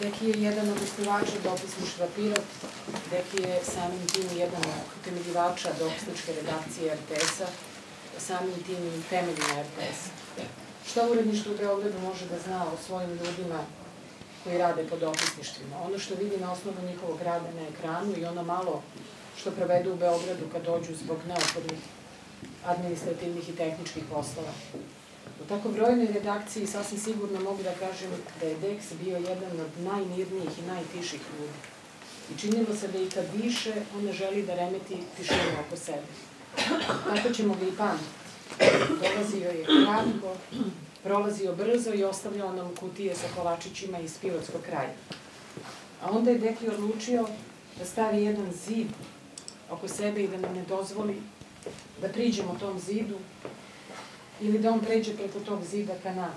Deki je jedan od osnivača dopisništva Pirot, Deki je samim tim jedan od utemeljivača dopisničke redakcije RTS-a, samim tim i temeljima RTS-a. Šta uredništvo u Beogradu može da zna o svojim ljudima koji rade po dopisništvima? Ono što vidi na osnovu njihovog rada na ekranu i ono malo što provedu u Beogradu kad dođu zbog neophodnih administrativnih i tehničkih poslova. U tako brojnoj redakciji sasvim sigurno mogu da kažem da je Deks bio jedan od najmirnijih i najtiših ljudi. I činilo se da i kad diše, on ne želi da remeti tišinu oko sebe. Tako ćemo ga i pamtiti. Dolazio je kratko, prolazio brzo i ostavljao nam kutije sa kolačićima iz Pirotskog kraja. A onda je Deki odlučio da stavi jedan zid oko sebe i da nam ne dozvoli da priđemo tom zidu ili da on pređe preko tog zida ka nama.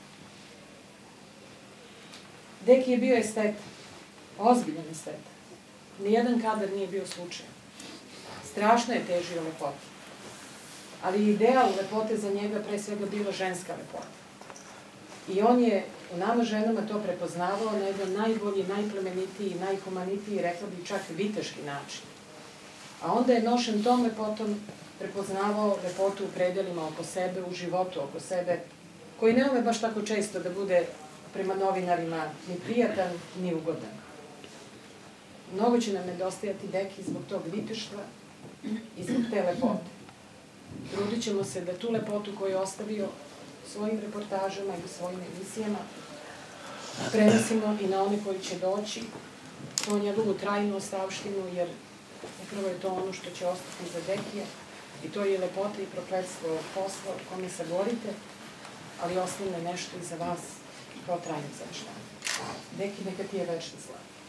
Deki je bio esteta, ozbiljan esteta. Nijedan kadar nije bio slučajan. Strašno je težio lepote. Ali ideal lepote za njega pre svega bila ženska lepota. I on je u nama ženama to prepoznavao na jedan najbolji, najplemenitiji, najhumanitiji, rekla bi čak viteški način. A onda je nošen tom lepotom prepoznavao lepotu u predelima oko sebe, u životu oko sebe, koji ne ume baš tako često da bude prema novinarima ni prijatan, ni ugodan. Mnogo će nam nedostajati Deki zbog tog viteštva i zbog te lepote. Trudit ćemo se da tu lepotu koju je ostavio svojim reportažama i svojim emisijama prenosimo i na one koji će doći, to njegovu trajnu ostavštinu, jer upravo je to ono što će ostati za Dekija i to je lepota i prokletstvo posla u kome se borite, ali ostane nešto i za vas kao trajno zaveštanje. Deki, neka ti je večna slava.